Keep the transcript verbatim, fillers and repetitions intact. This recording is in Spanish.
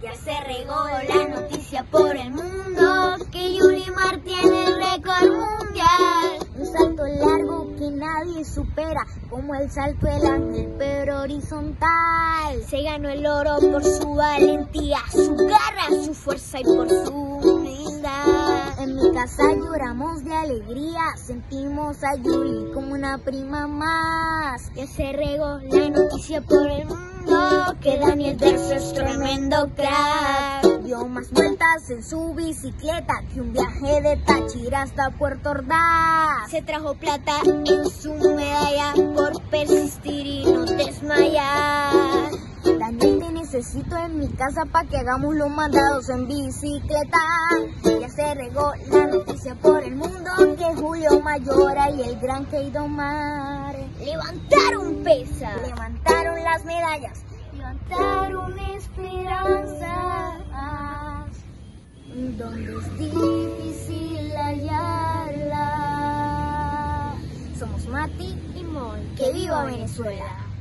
Ya se regó la noticia por el mundo que Yulimar tiene el récord mundial. Un salto largo que nadie supera, como el salto del ángel, pero horizontal. Se ganó el oro por su valentía, su garra, su fuerza y por su humildad. En mi casa lloramos de alegría, sentimos a Yuli como una prima más. Ya se regó la noticia por el mundo que Daniel Terzo es tremendo crack. Dio más vueltas en su bicicleta que un viaje de Táchira hasta Puerto Ordaz. Se trajo plata en su medalla por persistir y no desmayar. Daniel, te necesito en mi casa para que hagamos los mandados en bicicleta. Ya se regó la noticia por el mundo que Julio Mayora y el gran Keidomar levantaron pesas, levantaron las medallas, levantaron esperanzas, donde es difícil hallarla. Somos Mati y Mon. ¡Que viva Venezuela!